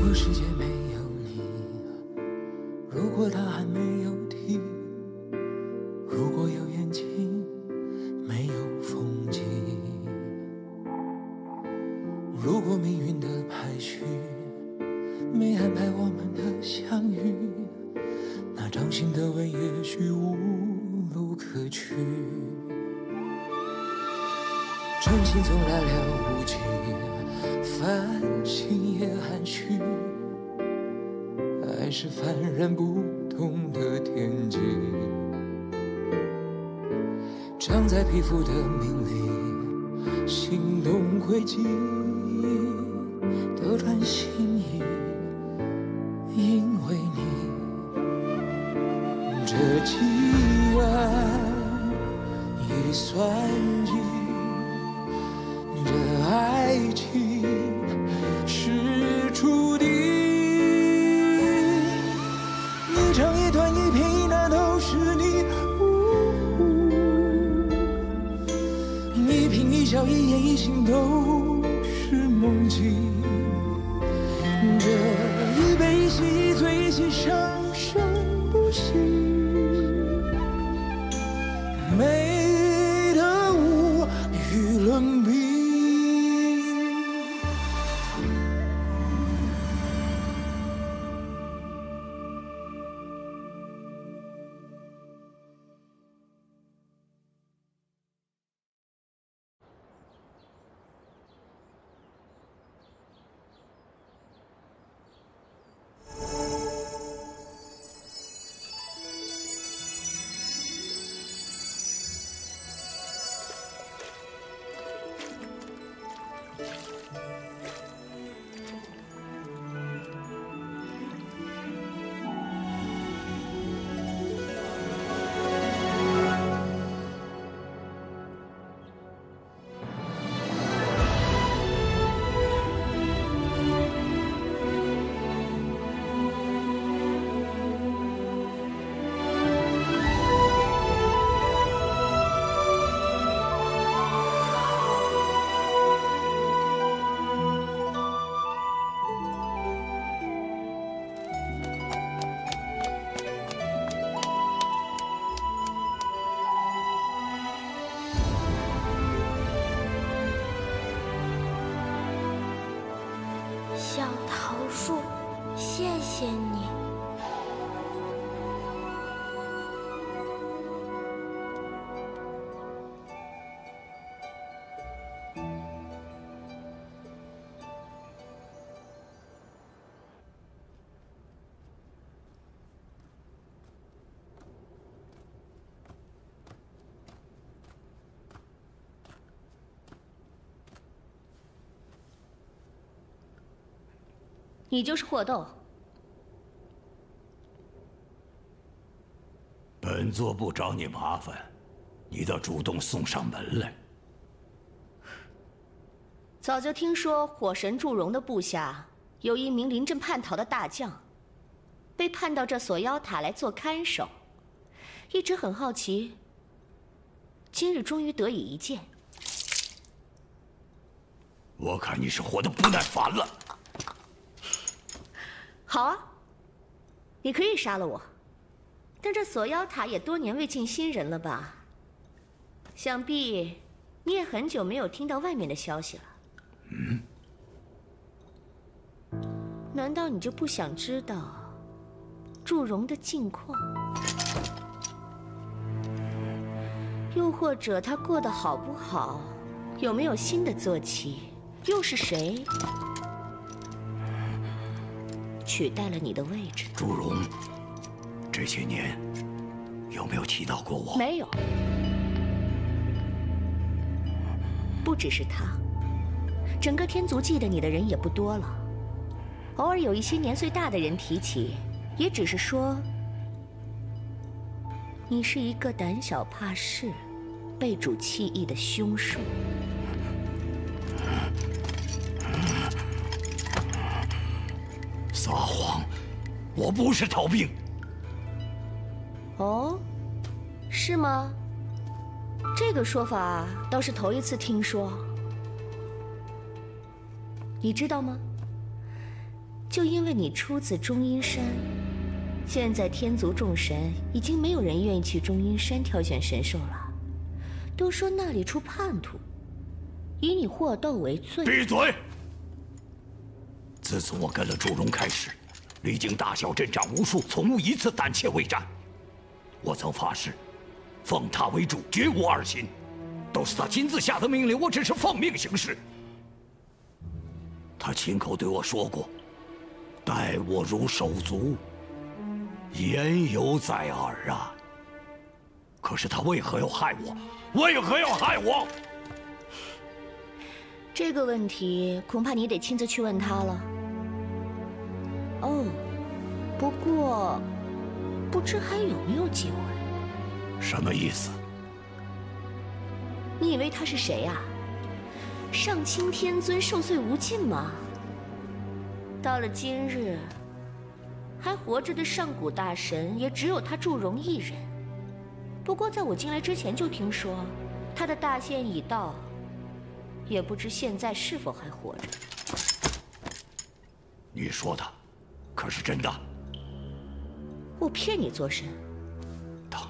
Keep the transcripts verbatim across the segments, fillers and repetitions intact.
果世界没有你，如果他还没有停，如果有眼睛没有风景，如果命运的排序没安排我们的相遇，那掌心的吻也许无路可去。真心总来了无迹，繁星也含蓄，爱是幡然不动的天际，长在皮肤的命里，心动轨迹，斗转星移，因为你这既然已算计，这爱情是注定。一长一短一颦一捺都是你，一颦一笑一言一行都是梦境。这一悲一喜一醉一喜生生不息，美得无与伦比。 小桃树，谢谢你。 你就是霍斗。 本座不找你麻烦，你倒主动送上门来。 早就听说火神祝融的部下有一名临阵叛逃的大将，被判到这锁妖塔来做看守，一直很好奇。今日终于得以一见。 我看你是活得不耐烦了。 好啊，你可以杀了我，但这锁妖塔也多年未进新人了吧？想必你也很久没有听到外面的消息了。 嗯？ 难道你就不想知道祝融的近况？又或者他过得好不好？有没有新的坐骑？又是谁？ 取代了你的位置， 祝融，这些年有没有提到过我？ 没有，不只是他，整个天族记得你的人也不多了。偶尔有一些年岁大的人提起，也只是说你是一个胆小怕事、被主弃义的凶手。 撒谎！我不是逃兵。 哦，是吗？这个说法倒是头一次听说。你知道吗？ 就因为你出自中阴山，现在天族众神已经没有人愿意去中阴山挑选神兽了，都说那里出叛徒，以你霍斗为罪。 闭嘴！自从我跟了祝融开始，历经大小阵仗无数，从无一次胆怯未战。我曾发誓，奉他为主，绝无二心。都是他亲自下的命令，我只是奉命行事。他亲口对我说过，待我如手足，言犹在耳啊。可是他为何要害我？为何要害我？ 这个问题恐怕你得亲自去问他了。哦，不过，不知还有没有机会？ 什么意思？ 你以为他是谁呀？上清天尊受罪无尽吗？到了今日，还活着的上古大神也只有他祝融一人。不过在我进来之前就听说，他的大限已到，也不知现在是否还活着。 你说的，可是真的？ 我骗你做甚？ 他，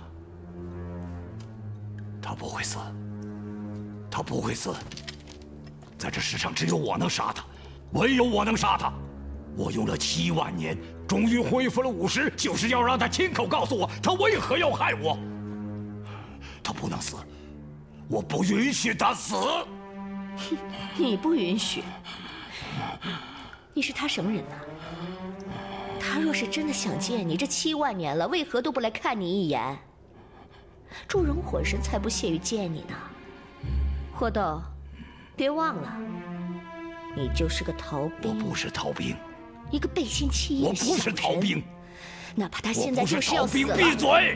他不会死。他不会死，在这世上只有我能杀他，唯有我能杀他。我用了七万年，终于恢复了五十，就是要让他亲口告诉我，他为何要害我。他不能死，我不允许他死。 你不允许？你是他什么人呢？他若是真的想见你，这七万年了，为何都不来看你一眼？祝融火神才不屑于见你呢。霍斗，别忘了，你就是个逃兵。 我不是逃兵， 一个背信弃义的小人。 我不是逃兵， 哪怕他现在就是要死了。 闭嘴！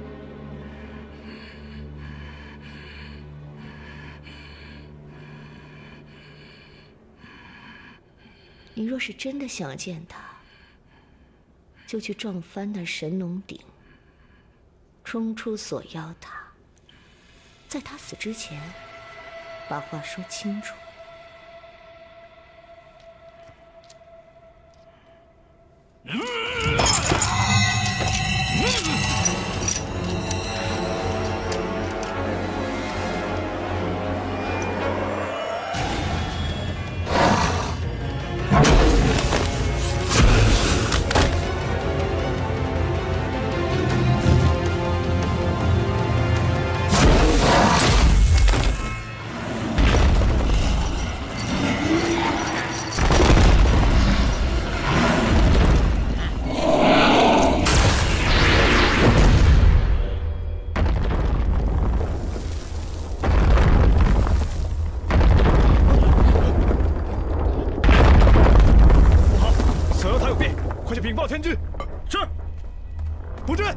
你若是真的想见他，就去撞翻那神农鼎，冲出锁妖塔，在他死之前，把话说清楚。 禀报天君，是。布阵。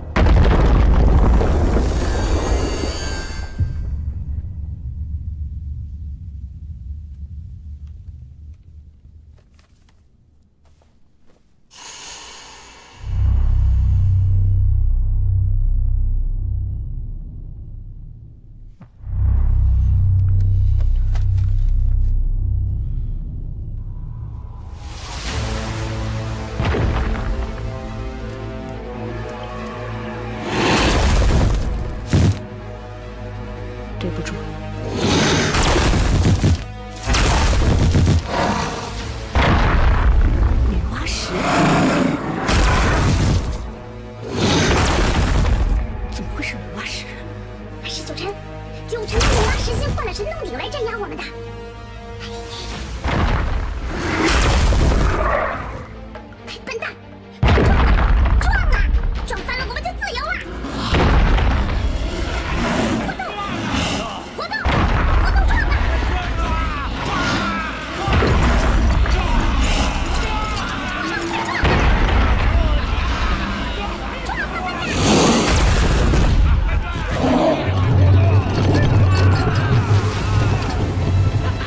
对不住。女娲石？怎么会是女娲石？ 是九臣，九臣的女娲石先换了神农鼎来镇压我们的。笨蛋，撞啊！撞翻了我们就自由了。 啊！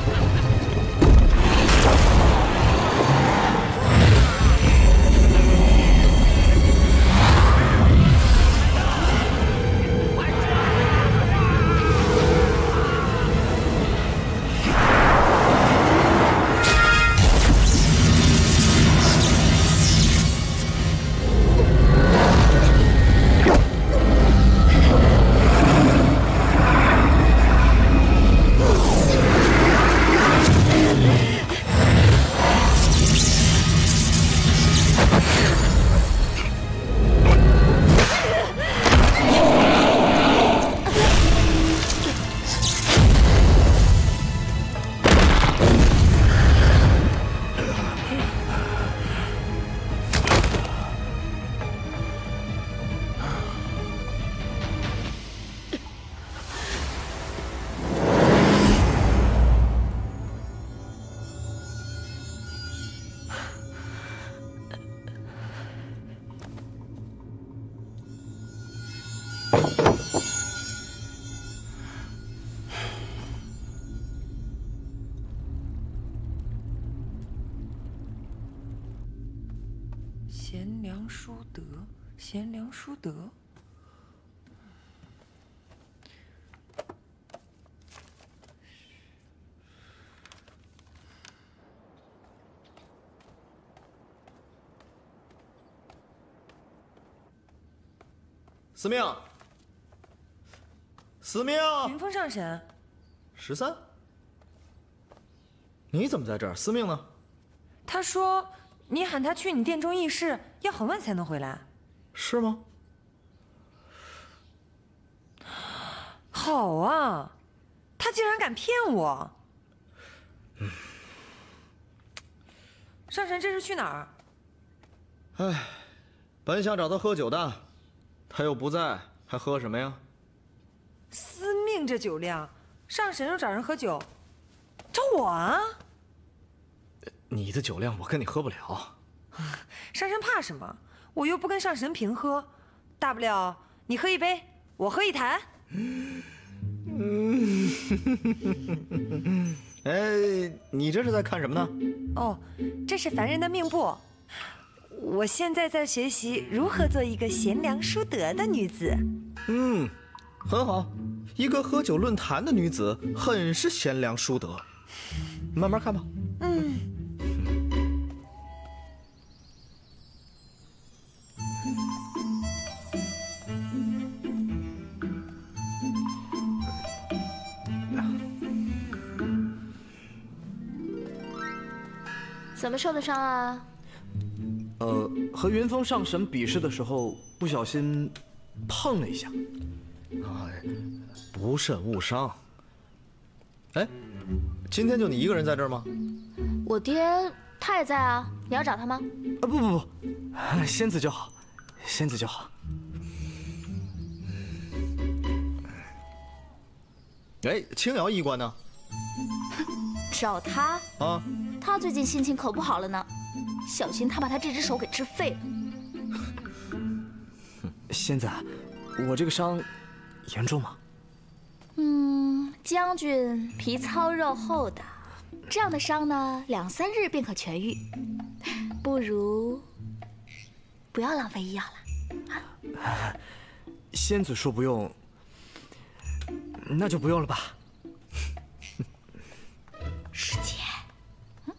贤良淑德，贤良淑德。 司命，司命， 云峰上神， 十三，你怎么在这儿？司命呢？ 他说你喊他去你殿中议事，要很晚才能回来。 是吗？ 好啊，他竟然敢骗我！ 嗯， 上神这是去哪儿？ 哎，本想找他喝酒的，他又不在，还喝什么呀？ 司命这酒量，上神又找人喝酒，找我啊？ 你的酒量我跟你喝不了。 上神怕什么？我又不跟上神平喝，大不了你喝一杯，我喝一坛。 嗯，哎，你这是在看什么呢？ 哦，这是凡人的命簿。我现在在学习如何做一个贤良淑德的女子。 嗯，很好，一个喝酒论坛的女子，很是贤良淑德。慢慢看吧。 嗯。 怎么受的伤啊？ 呃，和云峰上神比试的时候，不小心碰了一下。 哎，不慎误伤。哎，今天就你一个人在这儿吗？ 我爹他也在啊，你要找他吗？ 啊不不不，仙子就好，仙子就好。 哎，青瑶医官呢？ 找他啊？ 他最近心情可不好了呢，小心他把他这只手给治废了。 仙子，我这个伤严重吗？ 嗯，将军皮糙肉厚的，这样的伤呢，两三日便可痊愈。不如不要浪费医药了。 啊，仙子说不用，那就不用了吧。 师姐，嗯，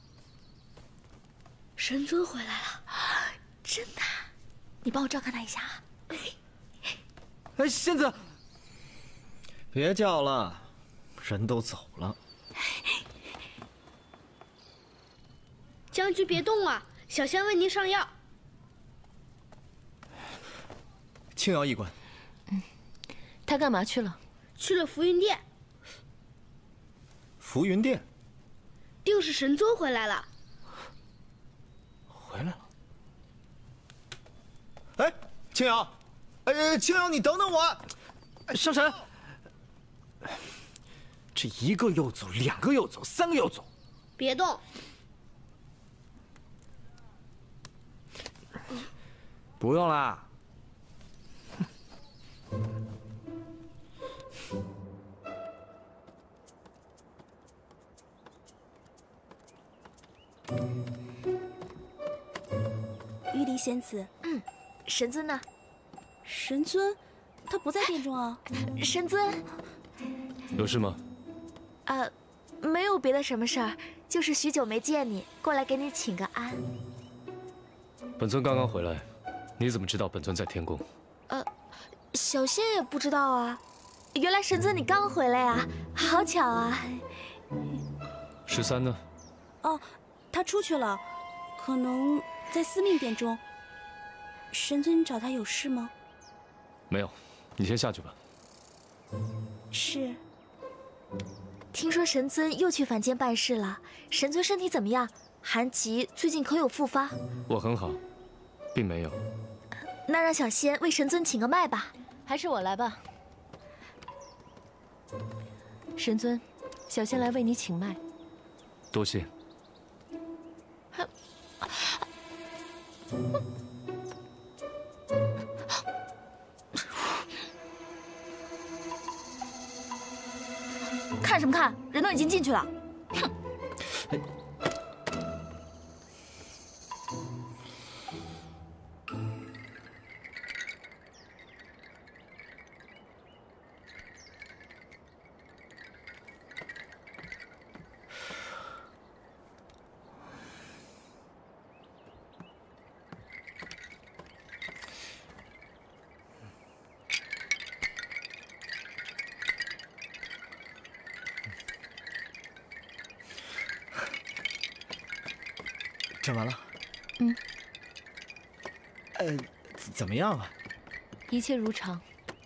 神尊回来了，真的？你帮我照看他一下啊。 哎，仙子， 别叫了，人都走了。 将军别动啊，小仙为您上药。 青瑶医官， 嗯，他干嘛去了？ 去了浮云殿。 浮云殿， 定是神尊回来了。 回来了。哎，青瑶，哎，青瑶，你等等我。 上神，这一个又走，两个又走，三个又走。 别动。 不用啦。 玉离仙子， 嗯，神尊呢？ 神尊，他不在殿中啊。 神尊， 有事吗？ 呃，没有别的什么事儿，就是许久没见你，过来给你请个安。 本尊刚刚回来，你怎么知道本尊在天宫？ 呃，小仙也不知道啊。原来神尊你刚回来啊，好巧啊。 十三呢？ 哦，他出去了，可能在司命殿中。神尊找他有事吗？ 没有，你先下去吧。 是。 听说神尊又去凡间办事了，神尊身体怎么样？寒疾最近可有复发？ 我很好，并没有。 那让小仙为神尊请个脉吧。 还是我来吧。神尊，小仙来为你请脉。 多谢。 看什么看？人都已经进去了。哼！ 诊完了。 嗯。 呃，怎么样啊？ 一切如常。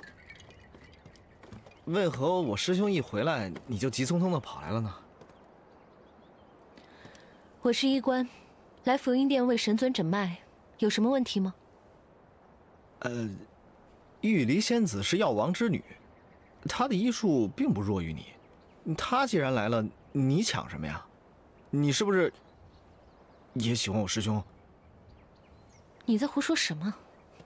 为何我师兄一回来你就急匆匆的跑来了呢？ 我是医官，来福音殿为神尊诊脉，有什么问题吗？ 呃，玉离仙子是药王之女，她的医术并不弱于你。她既然来了，你抢什么呀？你是不是也喜欢我师兄？ 你在胡说什么？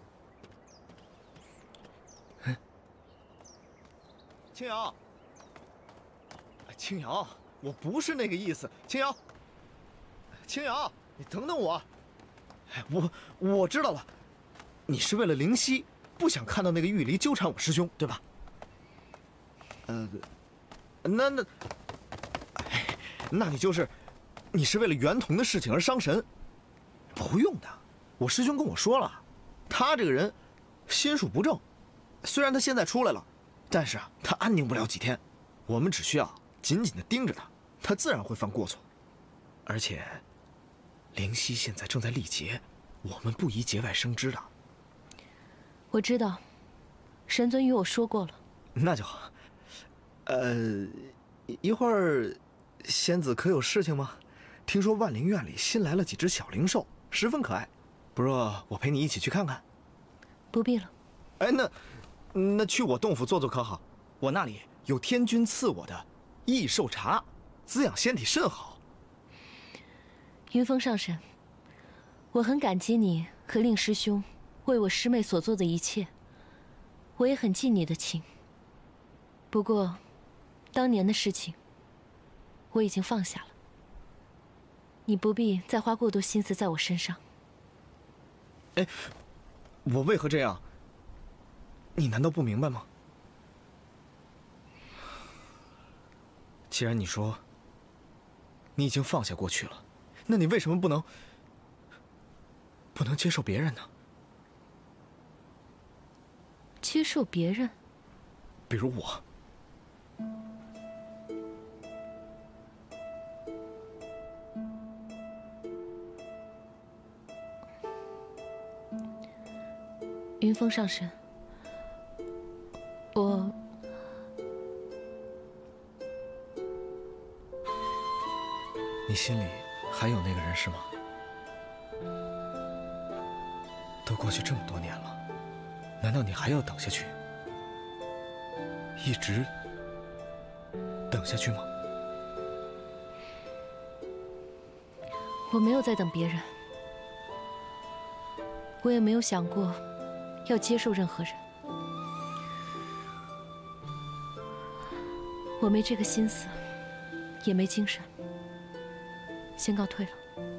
青瑶，青瑶，我不是那个意思。青瑶，青瑶，你等等我。我我知道了，你是为了灵犀，不想看到那个玉离纠缠我师兄，对吧？呃，那那，哎，那你就是，你是为了袁童的事情而伤神。不用的，我师兄跟我说了，他这个人心术不正，虽然他现在出来了。但是啊，他安宁不了几天，我们只需要紧紧地盯着他，他自然会犯过错。而且，灵犀现在正在历劫，我们不宜节外生枝的。 我知道，神尊与我说过了。 那就好。呃，一会儿，仙子可有事情吗？听说万灵院里新来了几只小灵兽，十分可爱，不若我陪你一起去看看。 不必了。 哎，那。那去我洞府坐坐可好？我那里有天君赐我的益寿茶，滋养仙体甚好。 云峰上神，我很感激你和令师兄为我师妹所做的一切，我也很记你的情。不过，当年的事情我已经放下了，你不必再花过多心思在我身上。 哎，我为何这样？你难道不明白吗？既然你说你已经放下过去了，那你为什么不能不能接受别人呢？ 接受别人？ 比如我。 云峰上神。我你心里还有那个人是吗？都过去这么多年了，难道你还要等下去？一直等下去吗？ 我没有在等别人，我也没有想过要接受任何人。我没这个心思，也没精神，先告退了。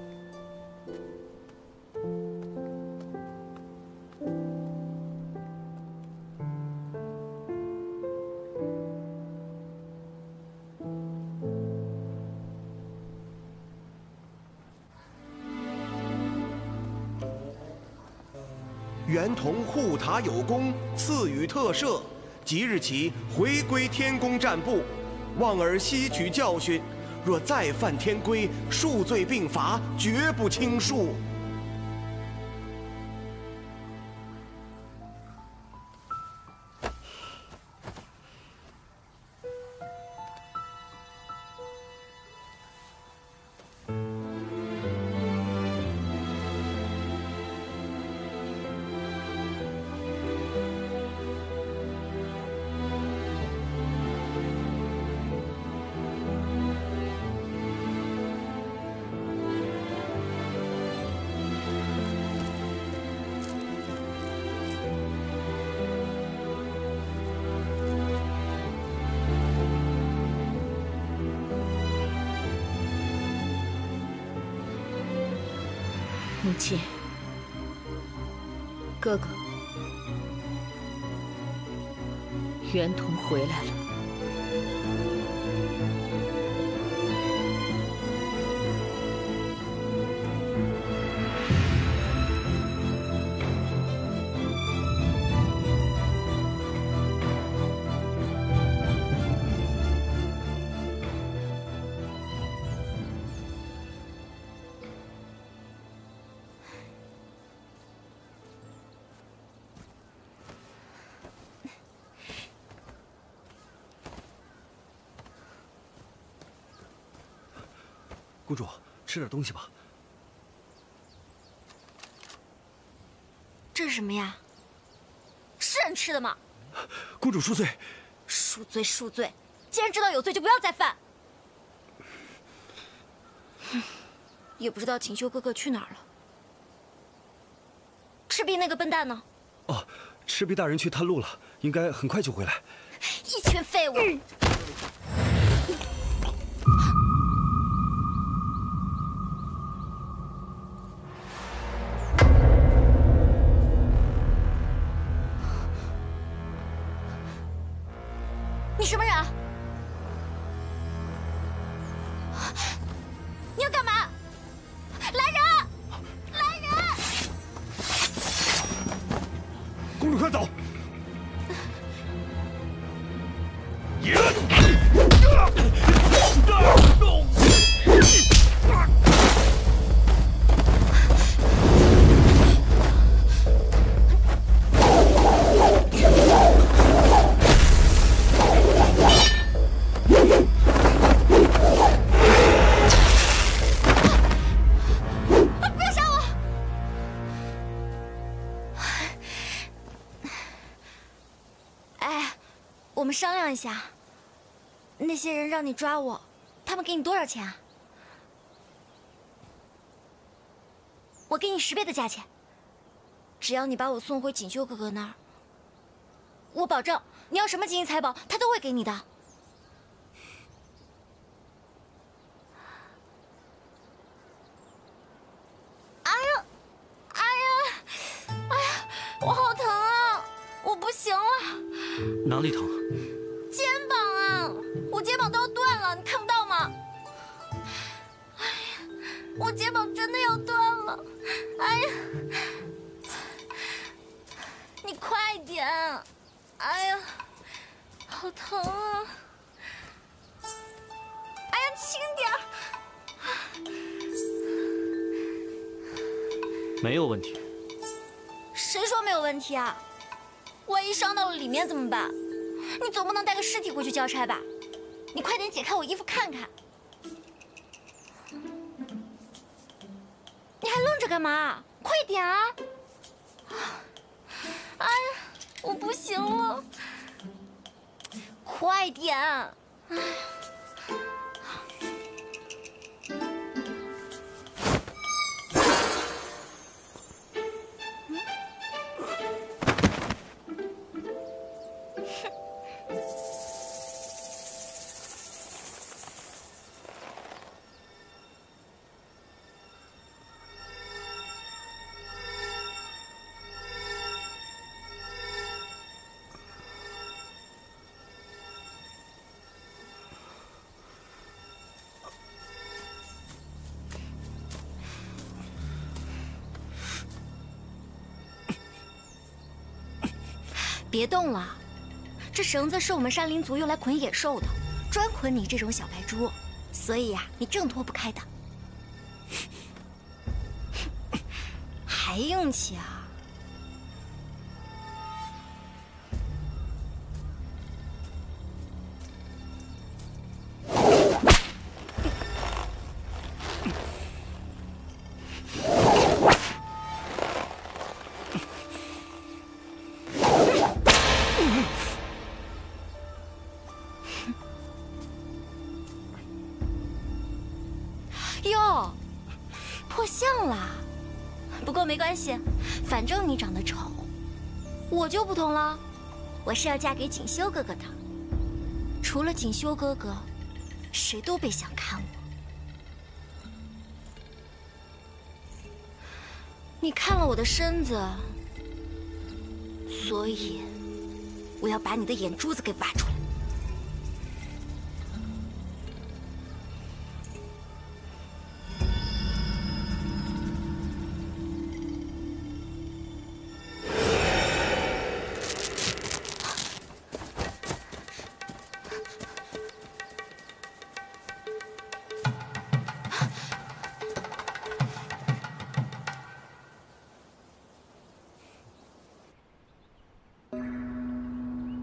袁童护塔有功，赐予特赦。即日起回归天宫战部，望儿吸取教训。若再犯天规，数罪并罚，绝不轻恕。 母亲，哥哥，袁童回来了。 公主，吃点东西吧。 这是什么呀？是人吃的吗？ 公主恕罪。 恕罪恕罪，既然知道有罪，就不要再犯。也不知道锦绣哥哥去哪儿了。赤壁那个笨蛋呢？ 哦，赤壁大人去探路了，应该很快就回来。 一群废物！嗯你什么人啊？你要干嘛？来人！来人！ 公主快走！ 我们商量一下，那些人让你抓我，他们给你多少钱啊？我给你十倍的价钱，只要你把我送回锦绣哥哥那儿，我保证你要什么金银财宝，他都会给你的。哎呀，哎呀，哎呀，我好疼啊！我不行了。 哪里疼？ 肩膀啊，我肩膀都要断了，你看不到吗？哎呀，我肩膀真的要断了！哎呀，你快点！哎呀，好疼啊！哎呀，轻点儿！ 没有问题。 谁说没有问题啊？万一伤到了里面怎么办？你总不能带个尸体回去交差吧？你快点解开我衣服看看。你还愣着干嘛？快点啊！哎呀，我不行了，快点！哎呀。别动了，这绳子是我们山林族用来捆野兽的，专捆你这种小白猪，所以呀、啊，你挣脱不开的。还硬气啊！哟，破相了。不过没关系，反正你长得丑，我就不同了，我是要嫁给锦绣哥哥的。除了锦绣哥哥，谁都别想看我。你看了我的身子，所以我要把你的眼珠子给挖出来。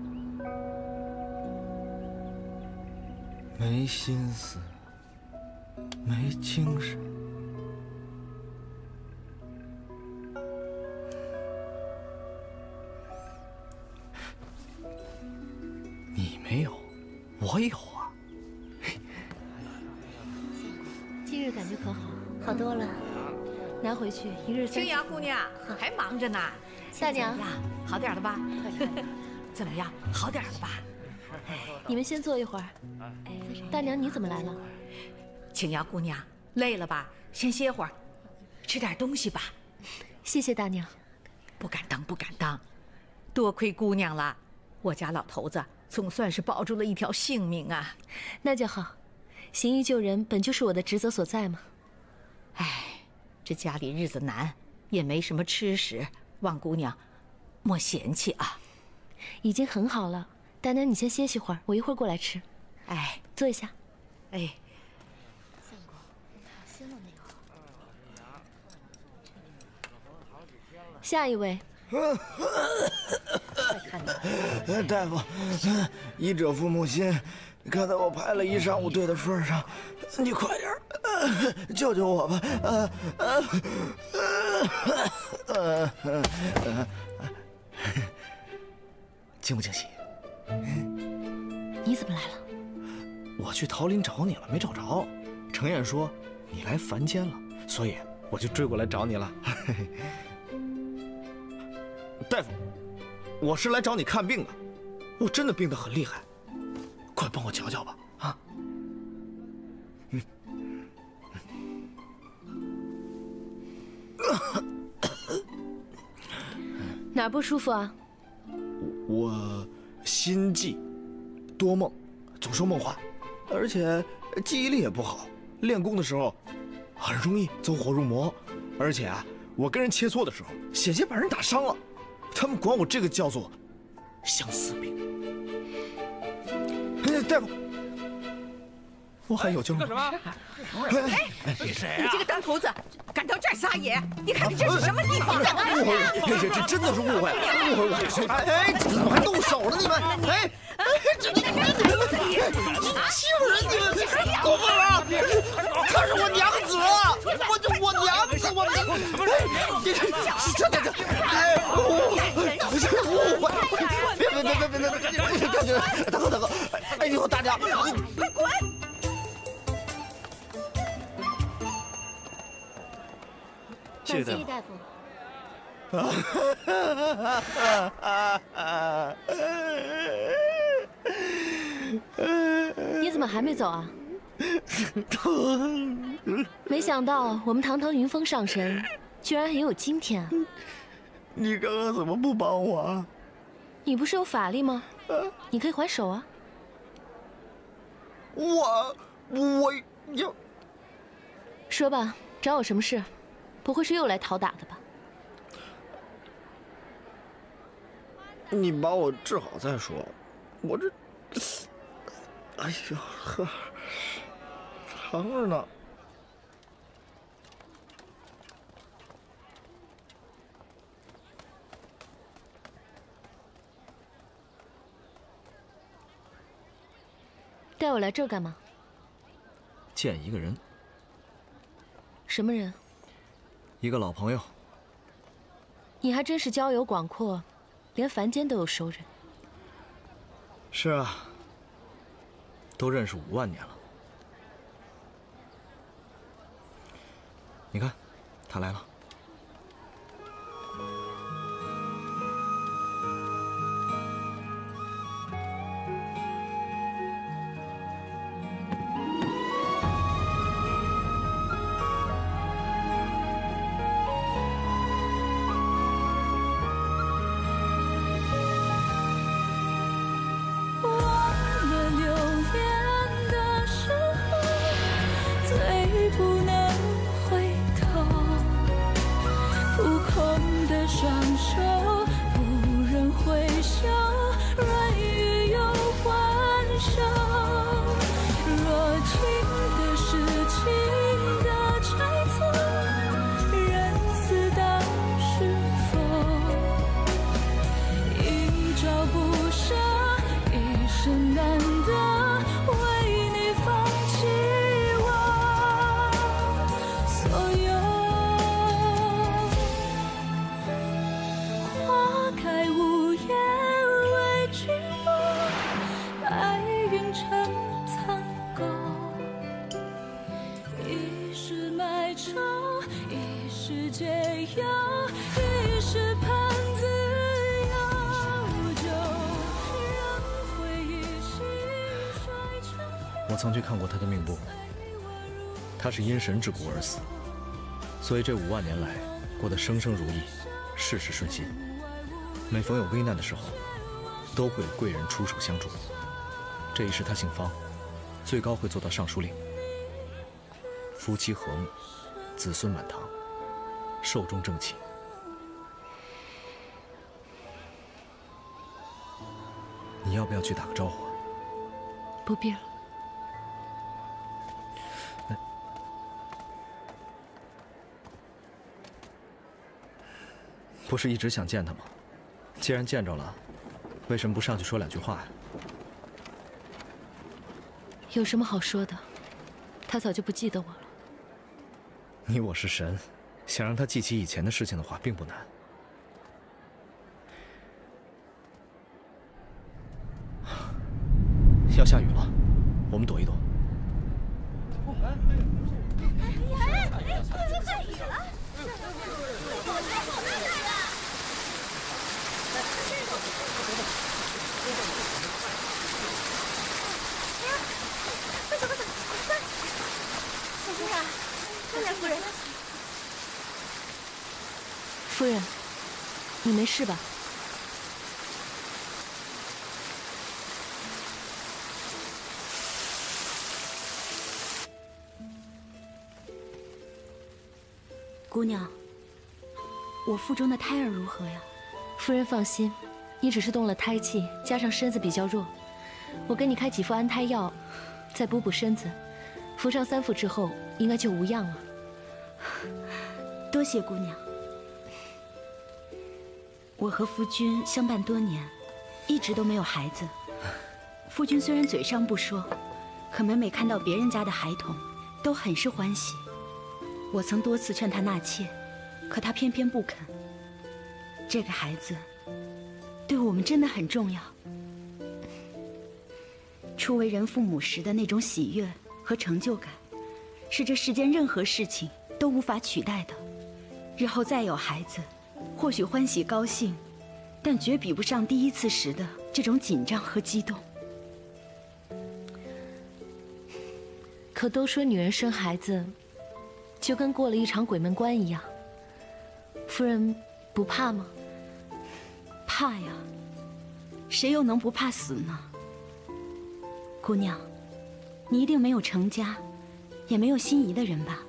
没心思， 没精神。你没有，我有啊。 今日感觉可好？好多了。拿回去一日三。 青阳姑娘还忙着呢。 大娘， 好点了吧？怎么样？好点了吧？ 你们先坐一会儿。大娘，你怎么来了？ 青阳姑娘累了吧？先歇会儿，吃点东西吧。 谢谢大娘。 不敢当，不敢当，多亏姑娘了。我家老头子总算是保住了一条性命啊。 那就好，行医救人本就是我的职责所在嘛。 哎，这家里日子难，也没什么吃食，望姑娘莫嫌弃啊。 已经很好了，大娘你先歇息会儿，我一会儿过来吃。 哎， 坐一下。 哎。 下一位。 大夫，医者父母心，看在我排了一上午队的份上，你快点救救我吧！惊不惊喜？ 你怎么来了？ 我去桃林找你了，没找着。程燕说你来凡间了，所以我就追过来找你了。大夫，我是来找你看病的，我真的病得很厉害，快帮我瞧瞧吧！啊，嗯， 哪儿不舒服啊？ 我心悸、多梦，总说梦话，而且记忆力也不好，练功的时候很容易走火入魔，而且啊，我跟人切磋的时候，险些把人打伤了。他们管我这个叫做相思病。哎，大夫，我还有救吗？ 干什么？哎，你谁啊？你这个当徒子，敢到这儿撒野？你看看这是什么地方？ 误会了，这这真的是误会了，误会我。哎，怎么还动手了你们？哎，哎，这这这这欺负人你们过分了！她是我娘子，我就我娘子，我这这这这哎，不是误会，别别别别别别别，大哥大哥大哥，哎呦大娘，你快滚！ 谢谢大夫。你怎么还没走啊？没想到我们堂堂云峰上神，居然也有今天啊！ 你刚刚怎么不帮我啊？ 你不是有法力吗？你可以还手啊。 我我要说吧，找我什么事？不会是又来讨打的吧？ 你把我治好再说，我这，哎呦呵，疼着呢。 带我来这儿干嘛？ 见一个人。 什么人？ 一个老朋友。 你还真是交友广阔，连凡间都有熟人。 是啊，都认识五万年了。你看，他来了。 是难得为你放弃我。 世界要一时盼自由，就让回忆轻率成。 我曾去看过他的命簿，他是因神之骨而死，所以这五万年来过得生生如意，事事顺心。每逢有危难的时候，都会有贵人出手相助。这一世他姓方，最高会做到尚书令，夫妻和睦，子孙满堂，寿终正寝。你要不要去打个招呼？ 不必了。 不是一直想见他吗？既然见着了，为什么不上去说两句话呀？ 有什么好说的？他早就不记得我了。 你我是神，想让他记起以前的事情的话，并不难。要下雨了，我们躲一躲。 哎，快就下雨了！快走快走，快！小心啊！快点，夫人。 夫人，你没事吧？ 姑娘，我腹中的胎儿如何呀？ 夫人放心，你只是动了胎气，加上身子比较弱，我给你开几副安胎药，再补补身子，服上三副之后，应该就无恙了。 多谢姑娘。我和夫君相伴多年，一直都没有孩子。夫君虽然嘴上不说，可每每看到别人家的孩童，都很是欢喜。我曾多次劝他纳妾，可他偏偏不肯。这个孩子对我们真的很重要。初为人父母时的那种喜悦和成就感，是这世间任何事情都无法取代的。日后再有孩子，或许欢喜高兴，但绝比不上第一次时的这种紧张和激动。 可都说女人生孩子就跟过了一场鬼门关一样，夫人不怕吗？ 怕呀，谁又能不怕死呢？姑娘，你一定没有成家，也没有心仪的人吧？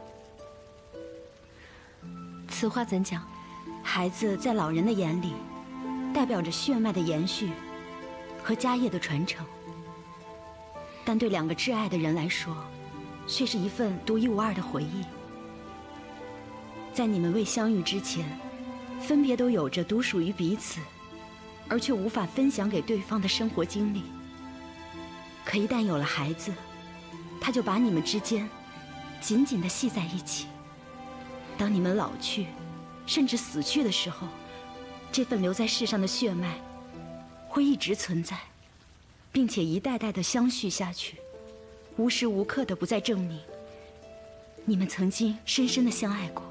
此话怎讲？ 孩子在老人的眼里，代表着血脉的延续和家业的传承，但对两个挚爱的人来说，却是一份独一无二的回忆。在你们未相遇之前，分别都有着独属于彼此，而却无法分享给对方的生活经历。可一旦有了孩子，他就把你们之间紧紧地系在一起。当你们老去，甚至死去的时候，这份留在世上的血脉会一直存在，并且一代代的相续下去，无时无刻的不再证明你们曾经深深的相爱过。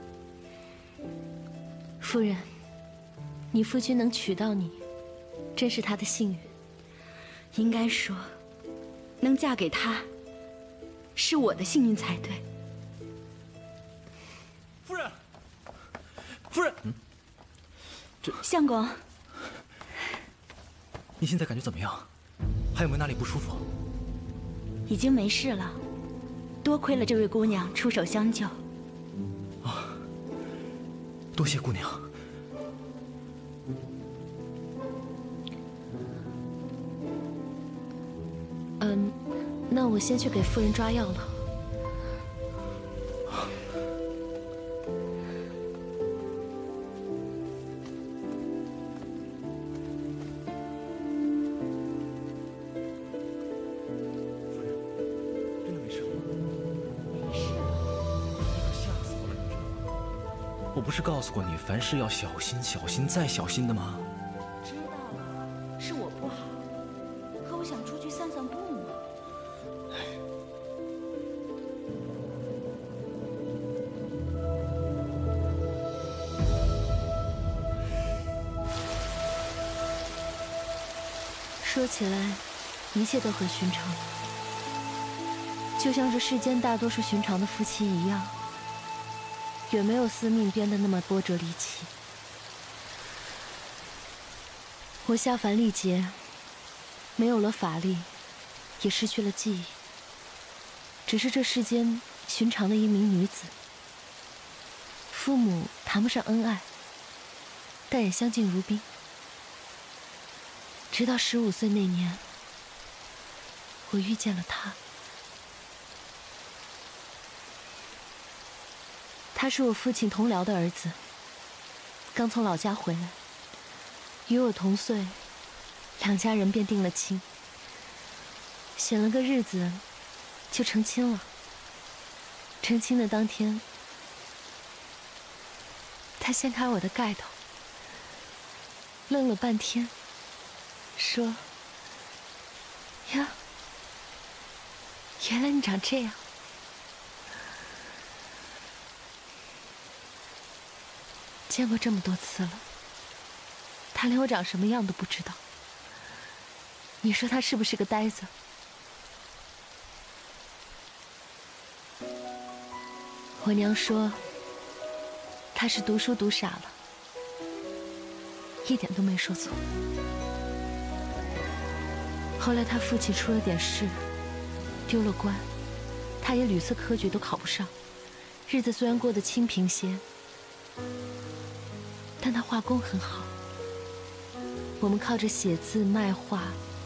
夫人，你夫君能娶到你，真是他的幸运。 应该说，能嫁给他，是我的幸运才对。 夫人，夫人，嗯，这相公， 你现在感觉怎么样？还有没有哪里不舒服？ 已经没事了，多亏了这位姑娘出手相救。 啊，多谢姑娘。 嗯，那我先去给夫人抓药了。 我不是告诉过你，凡事要小心、小心再小心的吗？ 知道了，是我不好，可我想出去散散步嘛。 说起来，一切都很寻常，就像这世间大多数寻常的夫妻一样，远没有司命编的那么波折离奇。我下凡历劫，没有了法力，也失去了记忆，只是这世间寻常的一名女子。父母谈不上恩爱，但也相敬如宾。直到十五岁那年，我遇见了他。他是我父亲同僚的儿子，刚从老家回来，与我同岁，两家人便定了亲。选了个日子，就成亲了。成亲的当天，他掀开我的盖头，愣了半天，说：“呀，原来你长这样。”见过这么多次了，他连我长什么样都不知道。你说他是不是个呆子？我娘说，他是读书读傻了，一点都没说错。后来他父亲出了点事，丢了官，他也屡次科举都考不上，日子虽然过得清贫些，但他画工很好，我们靠着写字卖画，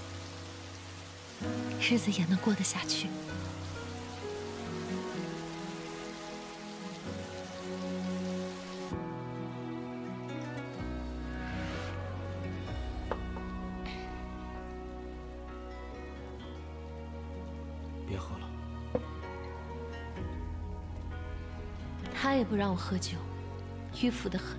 日子也能过得下去。 别喝了。 他也不让我喝酒，迂腐得很，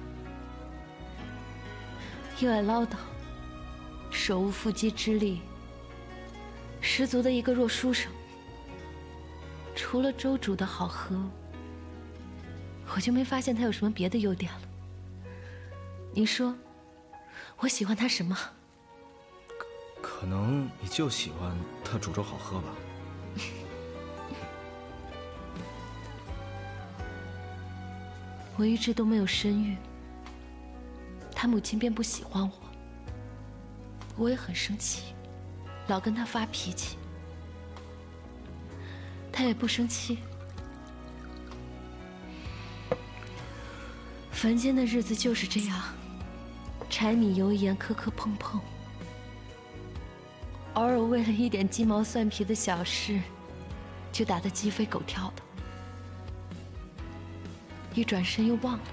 又爱唠叨，手无缚鸡之力，十足的一个弱书生。除了粥煮的好喝，我就没发现他有什么别的优点了。你说，我喜欢他什么？ 可能你就喜欢他煮粥好喝吧。 我一直都没有身孕，他母亲便不喜欢我，我也很生气，老跟他发脾气，他也不生气。凡间的日子就是这样，柴米油盐磕磕碰碰，偶尔为了一点鸡毛蒜皮的小事，就打得鸡飞狗跳的。一转身又忘了。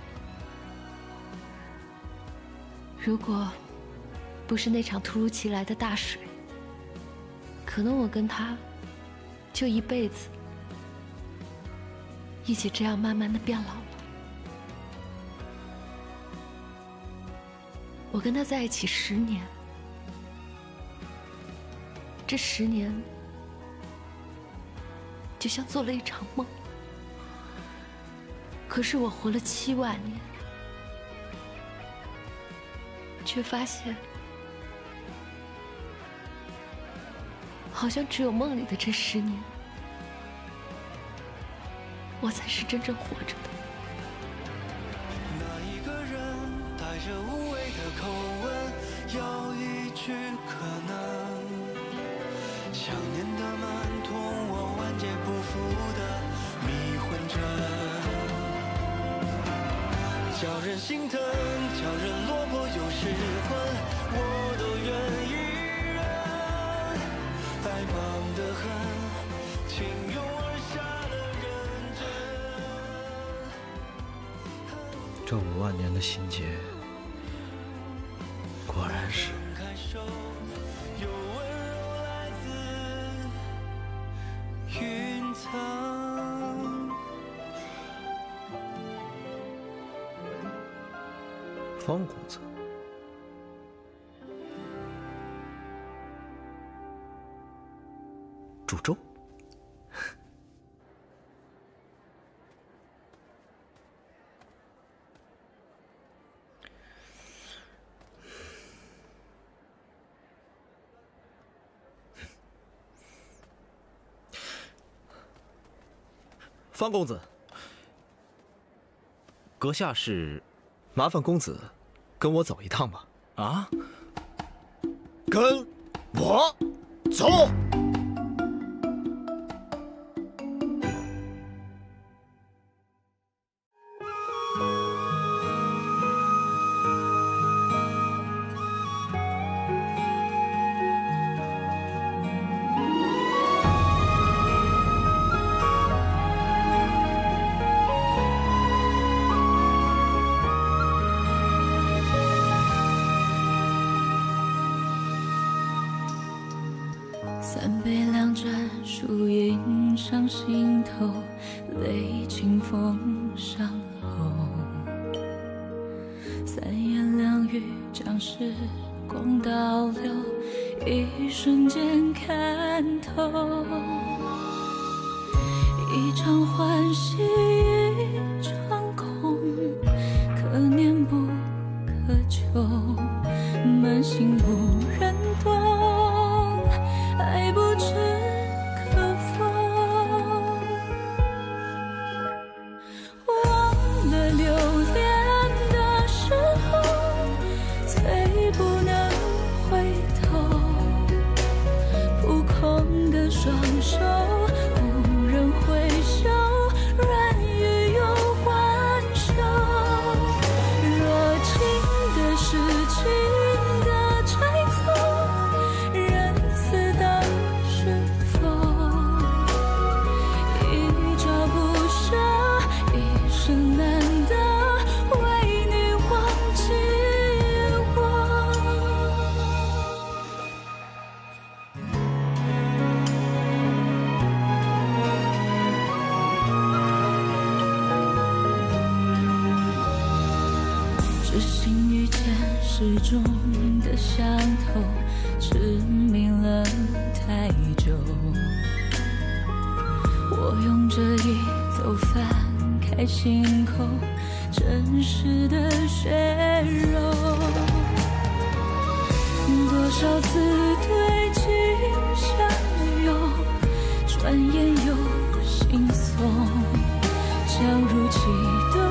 如果不是那场突如其来的大水，可能我跟他就一辈子一起这样慢慢的变老了。我跟他在一起十年，这十年就像做了一场梦。可是我活了七万年，却发现，好像只有梦里的这十年，我才是真正活着的。 那一个人带着无谓的口吻，要一句可能，想念的蛮痛，我万劫不复的迷魂阵。叫人心疼，叫人落魄又失魂，我都愿意忍。爱忙得很，倾涌而下的认真。 这五万年的心结，果然是。 有温柔来自云层。 方公子，煮粥。 方公子， 阁下是？ 麻烦公子跟我走一趟吧。 啊？ 跟我走。 三杯两盏，树影上心头，泪清风上后。三言两语将时光倒流，一瞬间看透。一场欢喜一场空，可念不可求，满心无人懂，爱不知可否。忘了留恋的时候，最不能回头。扑空的双手，无人回首，软语又还休。若情的是情的猜测，人死当是否？一朝不舍，一生难得，为你忘记我。知心遇见始终的相投，痴迷了太久。我用这一走翻开心口，真实的血肉。多少次对镜相拥，转眼又惺忪，将如期的